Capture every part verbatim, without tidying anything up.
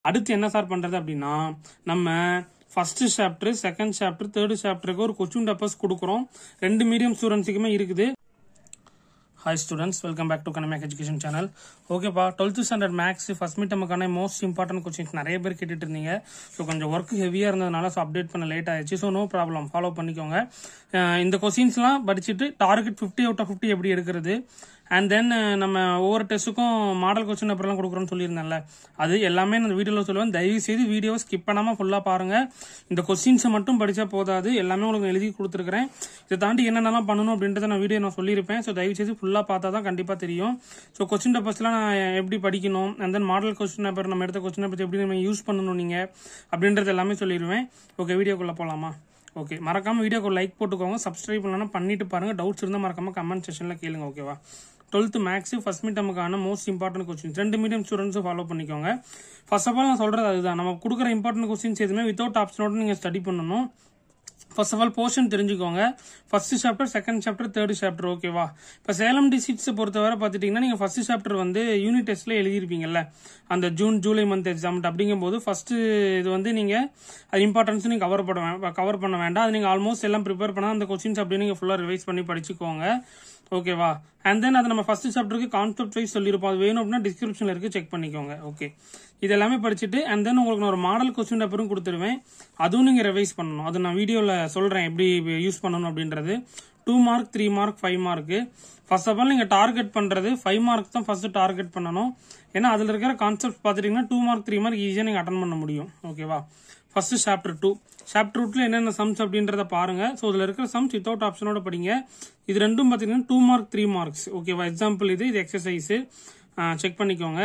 அடுத்து என்ன சார் பண்றது அப்படின்னா நம்ம first chapter second chapter third சாப்டருக்கு ஒரு கொஸ்டின் பேப்பர்ஸ் கொடுக்குறோம். ரெண்டு மீடியம் ஸ்டூடெண்ட்ஸுக்குமே இருக்குது. Hi students, welcome back to Kanamac Education Channel. ஓகேப்பா, டுவெல்த் ஸ்டாண்டர்ட் மேக்ஸ் ஃபர்ஸ்ட் மீட்டமுக்கான மோஸ்ட் இம்பார்ட்டன்ட் கொஸ்டின்ஸ் நிறைய பேர் கேட்டுட்டு இருந்தீங்க. ஸோ கொஞ்சம் ஒர்க் ஹெவியாக இருந்ததுனால ஸோ அப்டேட் பண்ண லேட் ஆயிடுச்சு. ஸோ நோ ப்ராப்ளம், ஃபாலோ பண்ணிக்கோங்க. இந்த கொஸ்டின்ஸ்லாம் படிச்சுட்டு target fifty out of fifty எப்படி எடுக்கிறது, அண்ட் தென் நம்ம ஒவ்வொரு டெஸ்ட்டுக்கும் மாடல் கொஸ்டின் அப்புறம் கொடுக்குறோன்னு சொல்லியிருந்தேன்ல, அது எல்லாமே நான் வீடியோவில் சொல்லுவேன். தயவு செய்து வீடியோவை ஸ்கிப் பண்ணாமல் ஃபுல்லாக பாருங்க. இந்த கொஸ்டின்ஸை மட்டும் படித்தா போதாது, எல்லாமே உங்களுக்கு எழுதி கொடுத்துருக்கிறேன். இதை தாண்டி என்னென்னலாம் பண்ணணும் அப்படின்றத நான் வீடியோ நான் சொல்லியிருப்பேன். ஸோ தயவு செய்து ஃபுல்லாக பார்த்தா தான் கண்டிப்பாக தெரியும். ஸோ கொஸ்டின் பேப்பர்ஸ்லாம் நான் எப்படி படிக்கணும், and then model question paper நம்ம எடுத்த கொஸ்டின் பேப்பர் எப்படி நம்ம யூஸ் பண்ணணும் நீங்கள் அப்படின்றது எல்லாமே சொல்லிடுவேன். ஓகே, வீடியோக்குள்ளே போகலாமா? ஓகே, மறக்காம வீடியோக்கு லைக் போட்டுக்கோங்க. சப்ஸ்கிரைப் பண்ணலாம் பண்ணிட்டு பாருங்க. டவுட்ஸ் இருந்தால் மறக்காம கமெண்ட் செக்ஷன்ல கேளுங்க. ஓகேவா? டுவெல்த் மேக்ஸ் ஃபர்ஸ்ட் மீட்டமுக்கான மோஸ்ட் இம்பார்ட்டன்ட் கொஸ்டின்ஸ் ரெண்டு மீடியம் ஸ்டூடெண்ட்ஸும் ஃபாலோ பண்ணிக்கோங்க. ஃபர்ஸ்ட் ஆஃப் ஆல் நான் சொல்றது அதுதான், நம்ம கொடுக்குற இம்பார்ட்டன்ட் கொஸ்டின்ஸ் எதுவுமே வித்தவுட் ஆப்ஷனோட நீங்க ஸ்டடி பண்ணணும். ஃபர்ஸ்ட் ஆஃப் ஆல் போர்ஷன் தெரிஞ்சுக்கோங்க. First chapter, second chapter, third chapter. ஓகேவா? இப்போ சேலம் டிஸ்ட்ரிக்ட்ஸ் பொறுத்தவரை பார்த்துட்டீங்கன்னா நீங்க ஃபர்ஸ்ட் சாப்டர் வந்து யூனிட் டெஸ்ட்ல எழுதிருப்பீங்கல்ல, அந்த ஜூன் ஜூலை மந்த் எக்ஸாம். அப்படிங்கும் போது ஃபர்ஸ்ட் இது வந்து நீங்க அது இம்பார்ட்டன்ஸ் நீங்க கவர் பண்ண கவர் பண்ண வேண்டாம். அது நீங்க ஆல்மோஸ்ட் எல்லாம் ப்ரிப்பேர் பண்ணா அந்த கொஸ்டின்ஸ் அப்படியே நீங்க ஃபுல்லா ரிவைஸ் பண்ணி படிச்சுக்கோங்க. ஓகேவா? அண்ட் தென் அது நம்ம ஃபர்ஸ்ட் சாப்டருக்கு கான்செப்ட் வைஸ் சொல்லியிருப்போம். அது வேணும் அப்படின்னா டிஸ்கிரிப்ஷன்ல இருக்கு, செக் பண்ணிக்கோங்க. ஓகே, இது எல்லாமே படிச்சுட்டு அண்ட் தென் உங்களுக்கு நான் ஒரு மாடல் கொஸ்டின் பேப்பரும் கொடுத்துருவேன். அதுவும் நீங்க ரிவைஸ் பண்ணணும். அது நான் வீடியோல சொல்றேன் எப்படி யூஸ் பண்ணணும் அப்படின்றது. Two mark, three mark, five mark. First of all நீங்க டார்கெட் பண்றது ஃபைவ் மார்க் தான் ஃபர்ஸ்ட் டார்கெட் பண்ணணும். ஏன்னா அதுல இருக்கிற கான்செப்ட் பாத்துட்டீங்கன்னா டூ மார்க், த்ரீ மார்க் ஈஸியா நீங்க அட்டன் பண்ண முடியும். ஓகேவா? ஃபர்ஸ்ட் சாப்டர் டூ சாப்டர் டூல என்னென்ன சம்ஸ் அப்படின்றத பாருங்க. ஸோ இதுல இருக்கிற சம்ஸ் வித்தவுட் ஆப்ஷனோட படிங்க. இது ரெண்டும் பாத்தீங்கன்னா டூ மார்க், த்ரீ மார்க்ஸ். ஓகேவா? எக்ஸாம்பிள் இது இது எக்ஸசைஸ், செக் பண்ணிக்கோங்க.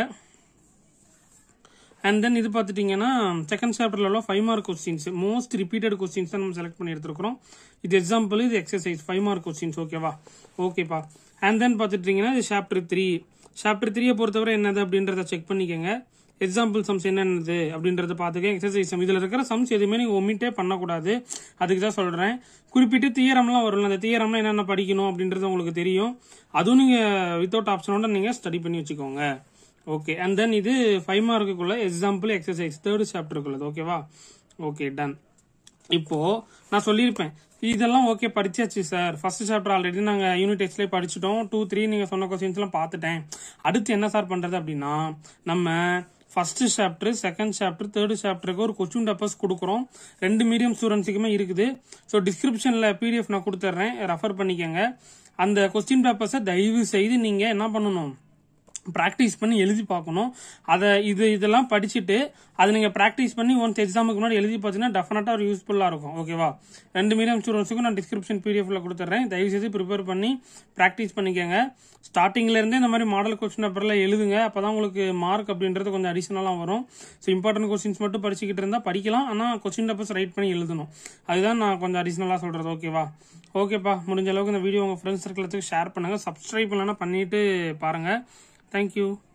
அண்ட் தென் இது பார்த்துட்டீங்கன்னா செகண்ட் சாப்டர்ல உள்ள five mark questions, most repeated questions தான் நம்ம செலக்ட் பண்ணி எடுத்துருக்கோம். இது எக்ஸாம்பிள், இது எக்ஸசைஸ், ஃபைவ் மார்க் கொஸ்டின்ஸ். ஓகேவா? ஓகேப்பா. அண்ட் தென் பார்த்துட்டீங்கன்னா இது சாப்டர் த்ரீ சாப்டர் த்ரீயை பொறுத்தவரை என்னது அப்படின்றத செக் பண்ணிக்கோங்க. எக்ஸாம்பிள் சம்ஸ் என்னென்னது அப்படின்றத பார்த்துக்க. எக்ஸசைஸ் சம், இதுல இருக்கிற சம்ஸ் எதுவுமே நீங்க ஒமிட்டே பண்ணக்கூடாது. அதுக்கு தான் சொல்றேன். குறிப்பிட்டு தியரம்லாம் வரும், அந்த தியரம்லாம் என்னென்ன படிக்கணும் அப்படின்றது உங்களுக்கு தெரியும். அதுவும் நீங்க வித்தவுட் ஆப்ஷனோட நீங்க ஸ்டடி பண்ணி வச்சுக்கோங்க. ஓகே, அண்ட் தென் இது ஃபைவ் மார்க்குள்ள எக்ஸாம்பிள் எக்ஸசைஸ் தேர்ட் சாப்டருக்குள்ளது. ஓகேவா? Okay, done. இப்போ நான் சொல்லியிருப்பேன் இதெல்லாம் ஓகே படிச்சாச்சு சார், ஃபர்ஸ்ட் சாப்டர் ஆல்ரெடி நாங்க யூனிட் டெஸ்ட்லேயே படிச்சுட்டோம், டூ த்ரீ நீங்க சொன்ன கொஸ்டின்ஸ் எல்லாம் பார்த்துட்டேன். அடுத்து என்ன சார் பண்றது அப்படின்னா நம்ம first chapter second chapter third சாப்டருக்கு ஒரு கொஸ்டின் பேப்பர்ஸ் கொடுக்குறோம். ரெண்டு மீடியம் ஸ்டூடெண்ட்ஸுக்குமே இருக்குது. ஸோ டிஸ்கிரிப்ஷன்ல பிடிஎஃப் நான் கொடுத்துட்றேன், ரெஃபர் பண்ணிக்கோங்க. அந்த கொஸ்டின் பேப்பர்ஸை தயவு செய்து நீங்க என்ன பண்ணணும், பிராக்டிஸ் பண்ணி எழுதி பார்க்கணும். அதை இது இதெல்லாம் படிச்சுட்டு அதை நீங்க பிராக்டிஸ் பண்ணி ஒன்ஸ் எக்ஸாமுக்கு முன்னாடி எழுதி பார்த்தீங்கன்னா டெஃபினட்டா ஒரு யூஸ்ஃபுல்லா இருக்கும். ஓகேவா? ரெண்டு மீடியம் ஸ்டூடெண்ட்ஸுக்கும் நான் டிஸ்கிரிப்ஷன் பிடிஎஃப்ல கொடுத்துட்றேன். தயவு செய்து ப்ரிப்பேர் பண்ணி பிராக்டிஸ் பண்ணிக்கோங்க. ஸ்டார்டிங்ல இருந்தே இந்த மாதிரி மாடல் கொஸ்டின் பேப்பர்ல எழுதுங்க. அப்பதான் உங்களுக்கு மார்க் அப்படின்றது கொஞ்சம் அடிஷனலா வரும். ஸோ இம்பார்ட்டன்ட் கொஸ்டின்ஸ் மட்டும் படிச்சுக்கிட்டு இருந்தா படிக்கலாம், ஆனா கொஸ்டின் பேப்பர்ஸ் ரைட் பண்ணி எழுதணும். அதுதான் நான் கொஞ்சம் அடிஷனலா சொல்றது. ஓகேவா? ஓகேப்பா, முடிஞ்ச அளவுக்கு இந்த வீடியோ உங்க ஃப்ரெண்ட்ஸ் சர்க்கிளுக்கு ஷேர் பண்ணுங்க. சப்ஸ்கிரைப் பண்ணலன்னா பண்ணிட்டு பாருங்க. Thank you.